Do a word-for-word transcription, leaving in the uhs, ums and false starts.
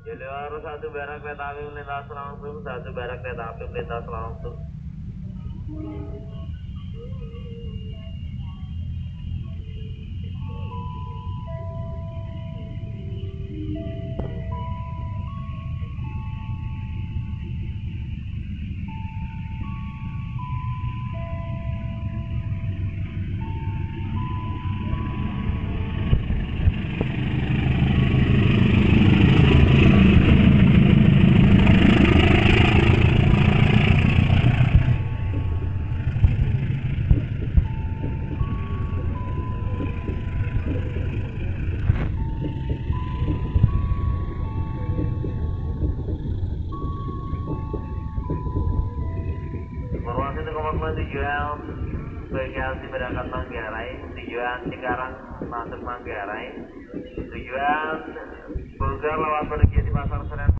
Jalur satu barang kereta api melintas langsung, satu barang kereta api melintas langsung. Informasi untuk komando tujuan bagasi berangkat Manggarai, tujuan Cikarang masuk Manggarai, tujuan Bogor lewat pergi di Pasar Senen.